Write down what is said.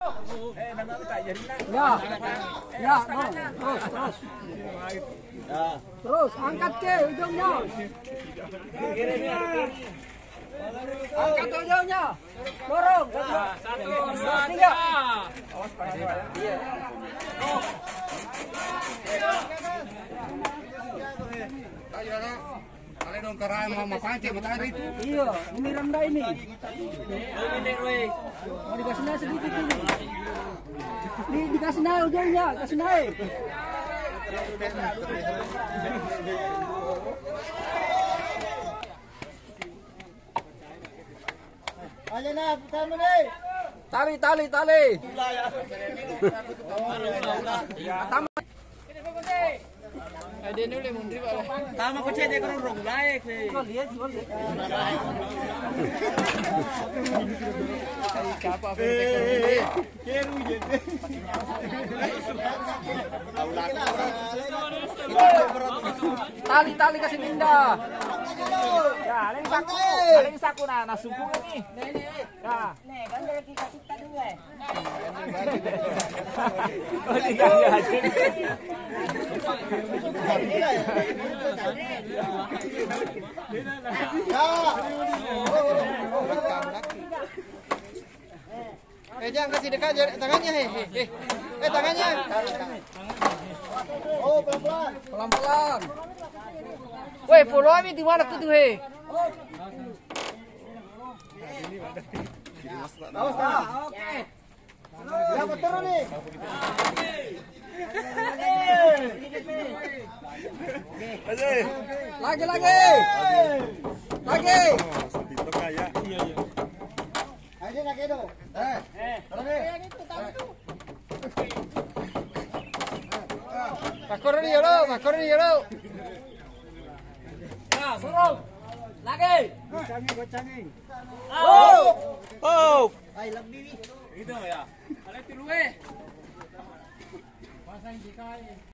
Ya, terus. Terus, angkat ke ujungnya. Angkat ujungnya. Dorong. 1, 2, 3. Kalian dong kerana mau mapancing matahari itu. Iya, ini rendah ini. Mau dikasih naik sedikit ini. Dikasih naik ujungnya, kasih naik. Ayo nak, kamu nih. Tali. Tama ko siya ko rong laik ni. Tali kasih pindah. Ya, aling saku na nasubong ini. Ya. Nih, kan dari kita cipta dulu eh. Oh, diganti aja. Jangan kasih dekat tangannya tangannya. Oh, pelan-pelan. Woi, follow kami di mana tuh he? Oke. Ya betul nih. Lagi. Ayo nak edo. Makoroni yolo. Ya, suruh. Lagi. Gocangin. Oh. I love you. Itu ya. Aling tilu